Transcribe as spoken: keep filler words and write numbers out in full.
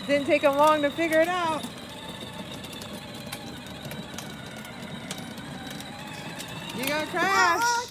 Didn't take them long to figure it out. You're gonna crash.